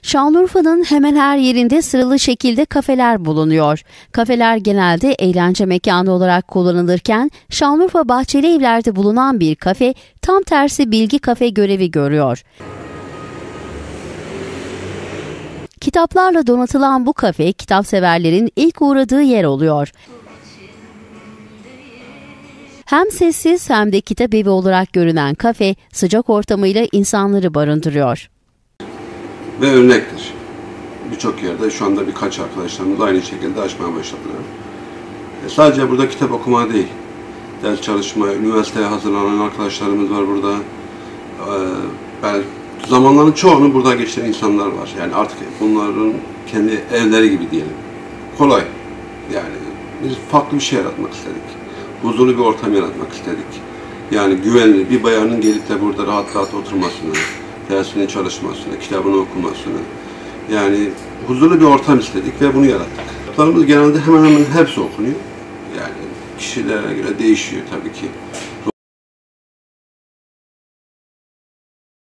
Şanlıurfa'nın hemen her yerinde sıralı şekilde kafeler bulunuyor. Kafeler genelde eğlence mekanı olarak kullanılırken Şanlıurfa Bahçelievler'de bulunan bir kafe tam tersi bilgi kafe görevi görüyor. Kitaplarla donatılan bu kafe kitapseverlerin ilk uğradığı yer oluyor. Hem sessiz hem de kitap evi olarak görünen kafe sıcak ortamıyla insanları barındırıyor. Ve örnektir. Birçok yerde şu anda birkaç arkadaşlarımız aynı şekilde açmaya başladılar. Sadece burada kitap okuma değil, ders çalışma, üniversiteye hazırlanan arkadaşlarımız var burada. Zamanların çoğunu burada geçiren insanlar var. Yani artık bunların kendi evleri gibi diyelim. Kolay. Yani biz farklı bir şey yaratmak istedik. Huzurlu bir ortam yaratmak istedik. Yani güvenli bir bayanın gelip de burada rahat rahat oturmasını, dersini çalışmasını, kitabını okumasını, yani huzurlu bir ortam istedik ve bunu yarattık. Kitaplarımız genelde hemen hemen hepsi okunuyor. Yani kişilere göre değişiyor tabii ki.